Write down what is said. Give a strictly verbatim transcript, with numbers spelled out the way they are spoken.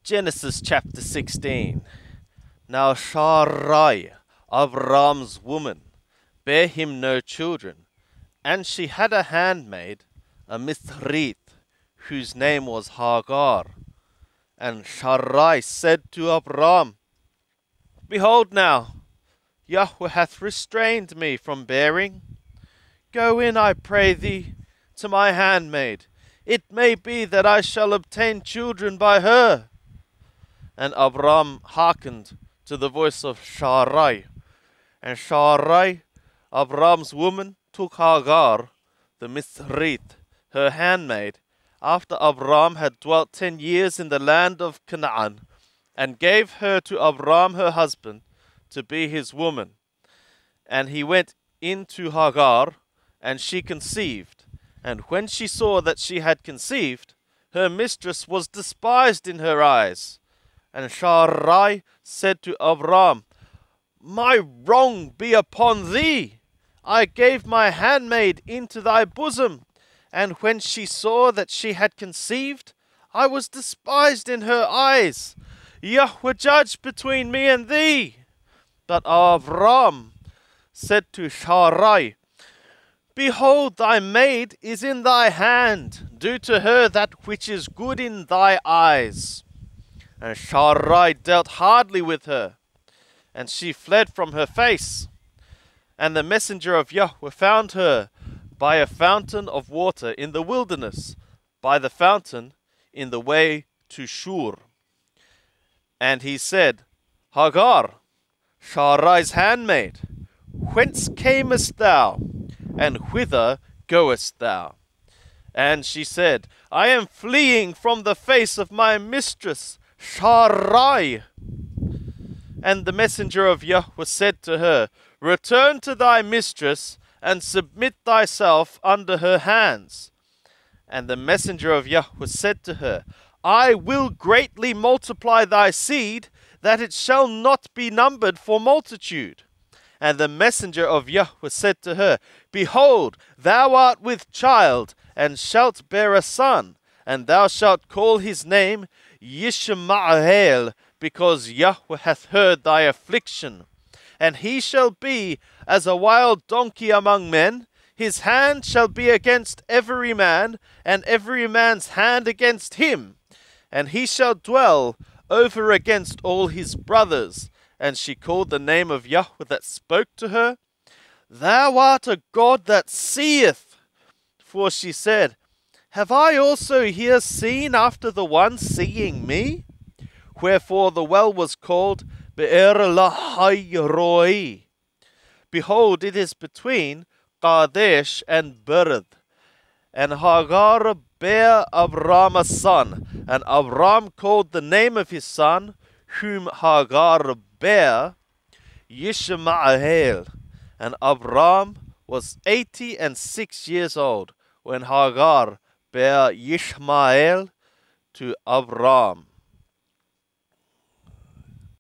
Genesis chapter sixteen. Now Sarai, Avram's woman, bare him no children, and she had a handmaid, a Mithrit, whose name was Hagar. And Sarai said to Avram, Behold now, Yahweh hath restrained me from bearing. Go in, I pray thee, to my handmaid. It may be that I shall obtain children by her. And Abram hearkened to the voice of Sarai. And Sarai, Abram's woman, took Hagar, the Mithrit, her handmaid, after Abram had dwelt ten years in the land of Canaan, and gave her to Abram her husband, to be his woman. And he went in to Hagar, and she conceived. And when she saw that she had conceived, her mistress was despised in her eyes. And Sarai said to Abram, My wrong be upon thee. I gave my handmaid into thy bosom, and when she saw that she had conceived, I was despised in her eyes. Yahweh judge between me and thee. But Abram said to Sarai, Behold, thy maid is in thy hand. Do to her that which is good in thy eyes. And Sarai dealt hardly with her, and she fled from her face. And the messenger of Yahweh found her by a fountain of water in the wilderness, by the fountain in the way to Shur. And he said, Hagar, Sarai's handmaid, whence camest thou, and whither goest thou? And she said, I am fleeing from the face of my mistress, Sarai. And the messenger of Yahweh said to her, Return to thy mistress, and submit thyself under her hands. And the messenger of Yahweh said to her, I will greatly multiply thy seed, that it shall not be numbered for multitude. And the messenger of Yahweh said to her, Behold, thou art with child, and shalt bear a son, and thou shalt call his name Yishmael, because Yahweh hath heard thy affliction. And he shall be as a wild donkey among men. His hand shall be against every man, and every man's hand against him. And he shall dwell over against all his brothers. And she called the name of Yahweh that spoke to her, Thou art a God that seeth. For she said, Have I also here seen after the one seeing me? Wherefore the well was called Be'er Lahai Roi. Behold, it is between Kadesh and Bered. And Hagar bare Abram a son, and Abram called the name of his son, whom Hagar bare, Yishmael. And Abram was eighty and six years old when Hagar bare Yishmael to Abram.